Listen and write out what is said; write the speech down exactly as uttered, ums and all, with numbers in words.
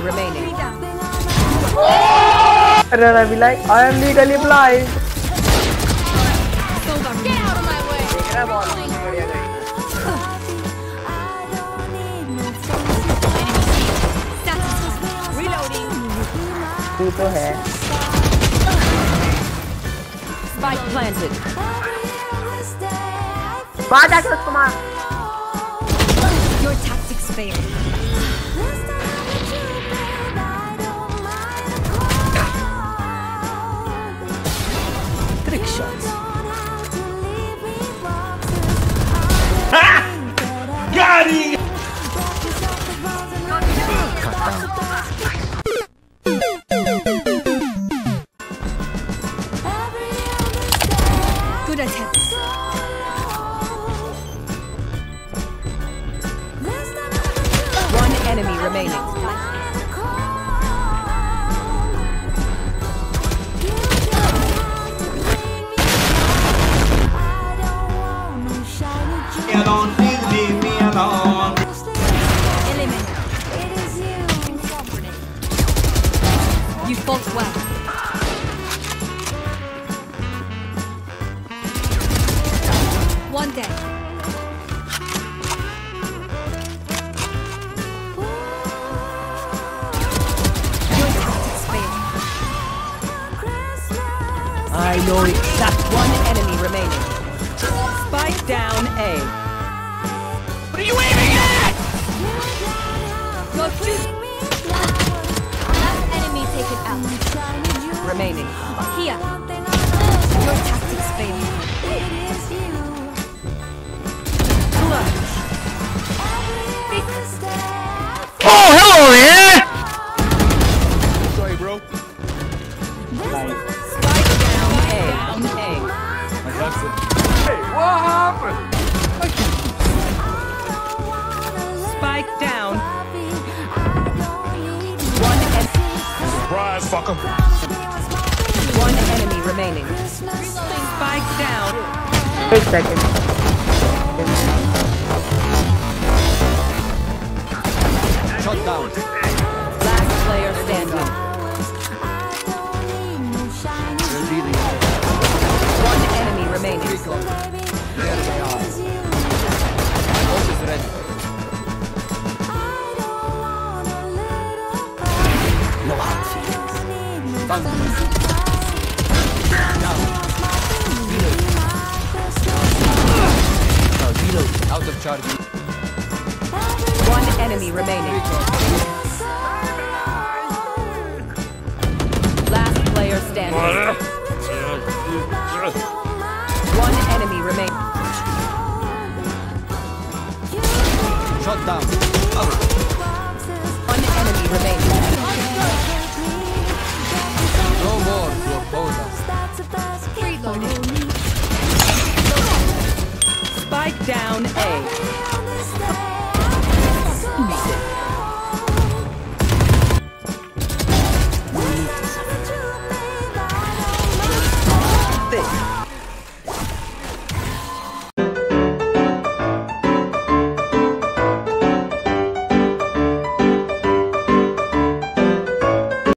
remaining. And then I'll be like, I am legally blind. Get out of my way. Reloading. तू तो है. Spike planted. मार जाके उसको मार. Your tactics failed. Trick shots. Got it! Good attempt. One enemy remaining. Don't leave me alone. Element. You fought well. One day. Your tactics failed. I know exactly. One enemy remaining. Spike down A. What are you aiming at? Your two. Last enemy taken out. Remaining. Here. Your tactics failed. Oh, hello, man! Sorry, bro. Spike down A. A. Hey, what happened? Spike down. One enemy. Surprise, fucker. One enemy remaining. Spike down. Wait a second. Shut down. Last player standing. One enemy remaining. There they are. Ult is ready. No hard feelings. Thunder. Down. Reload. Now reload. Out of charge. One enemy remaining. Last player standing. One enemy remaining. Shut down. Cover.